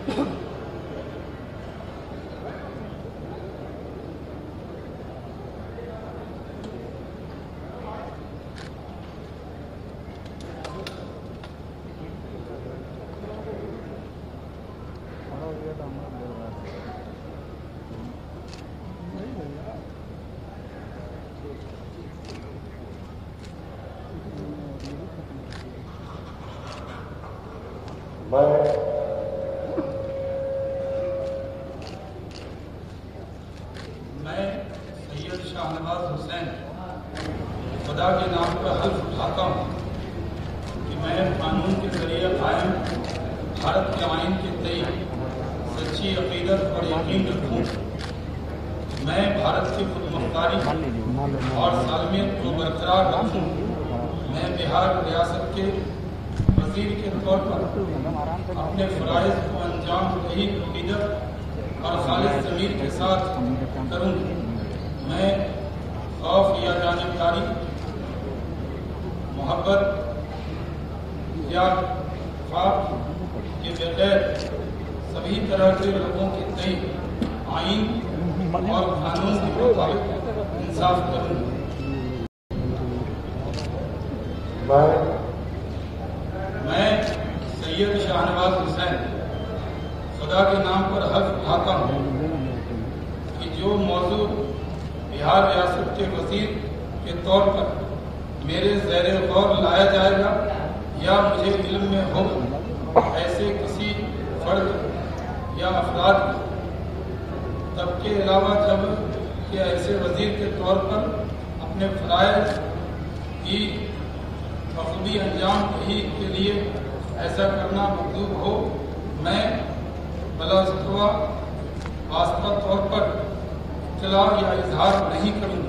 मैं सैयद शाहनवाज हुसैन खुदा के नाम पर हल्फ उठाता हूँ कि मैं कानून के जरिए कायम भारत के आइन के तय सच्ची अकीदत और यकीन रखूँ। मैं भारत की खुदमुख्तारी और सालमियत को बरकरार रखूँ। मैं बिहार रियासत के वजीर के तौर पर अपने फ़राइज़ को अंजाम दही अकीदत और खालिद ज़मीर के साथ करूँ। मैं खौफ या जानिबदारी, मोहब्बत या ख्वाब के बगैर सभी तरह के लोगों के तय आइन और कानून के मुताबिक इंसाफ करूँ। मैं सैयद शाहनवाज हुसैन खुदा के नाम पर हल्फ उठाता हूँ कि जो मौजू बिहार रियासत के वज़ीर के तौर पर मेरे ज़ेरे गौर लाया जाएगा या मुझे इल्म में हो, ऐसे किसी फर्द या अफराद तब के अलावा जब कि ऐसे वज़ीर के तौर पर अपने फ़राइज़ की बखूबी अंजाम दही के लिए ऐसा करना मकदूर हो, मैं बलास्तवा वास्ता तौर पर इत्तला या इजहार नहीं करूँगा।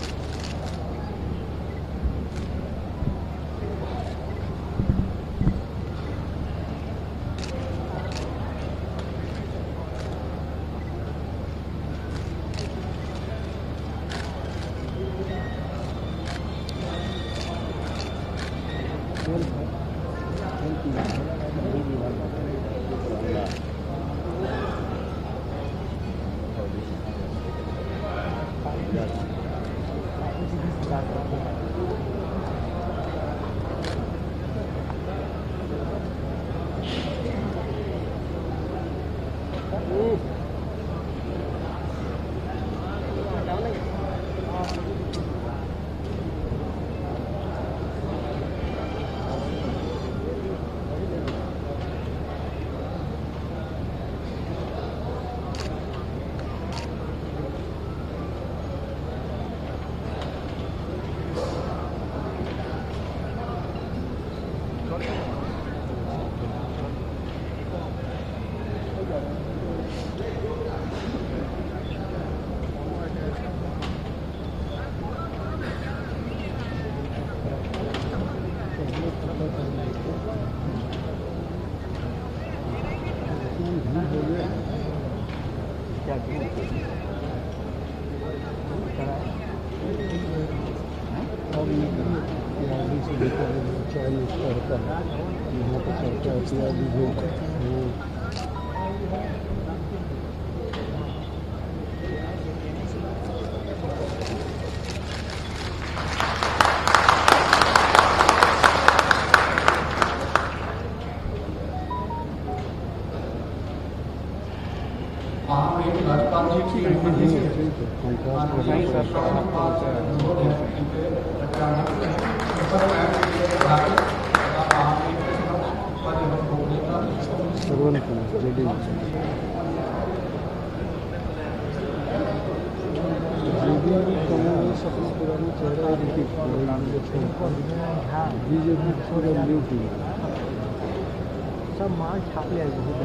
सब माल छाप लिया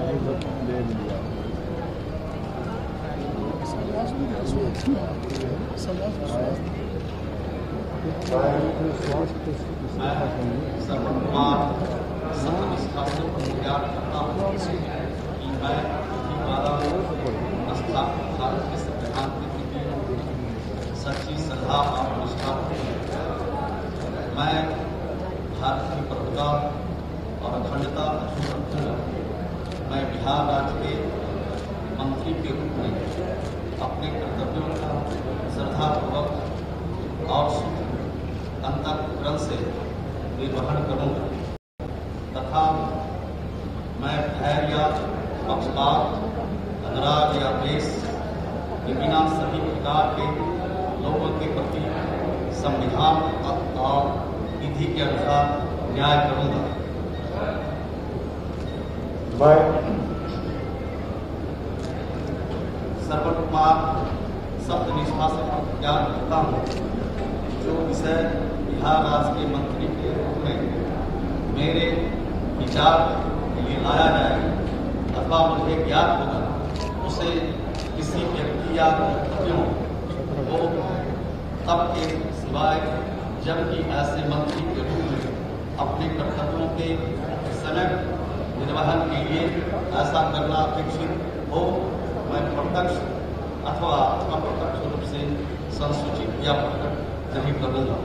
सच्ची सलाह और निष्ठा मैं भारत की प्रभुता और अखंडता मैं बिहार राज्य के मंत्री के रूप में अपने कर्तव्यों का श्रद्धापूर्वक और अंतःकरण से निर्वहन करूँगा तथा मैं भय या पक्षपात, अनुराग या द्वेष के बिना सभी प्रकार के लोगों के प्रति संविधान और विधि के अनुसार न्याय करूँगा। सर्वण कुमार शब्द निष्ठा से प्रतिज्ञा करता हूँ जो विषय बिहार राज्य के मंत्री के रूप में मेरे विचार के लिए लाया जाएगा अथवा मुझे ज्ञात होगा उसे किसी व्यक्ति या व्यक्तियों को तब के सिवाय जबकि ऐसे मंत्री के रूप में अपने कर्तव्यों के समय निर्वहन के लिए ऐसा करना अपेक्षित हो मैं प्रत्यक्ष अथवा अप्रत्यक्ष रूप से संसूचित या प्रकट नहीं करूँगा।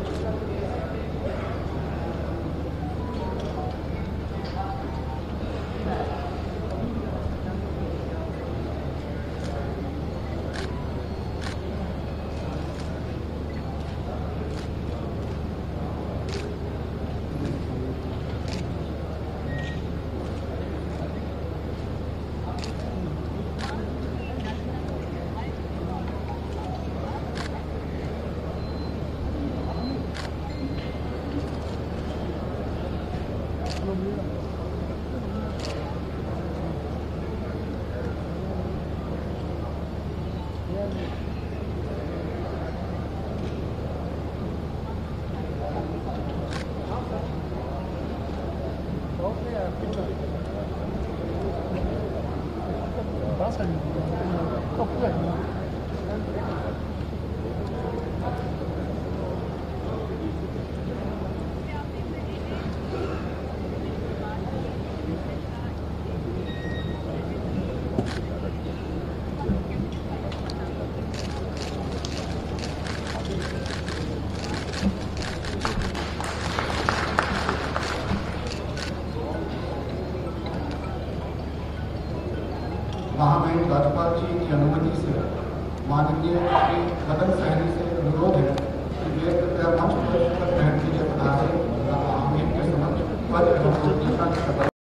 महामहिम राज्यपाल जी की अनुमति से माननीय श्री मदन सहनी से अनुरोध है कि वे कृपया मंच पर बैठने के पधारे। हम इनके समक्ष पद एवं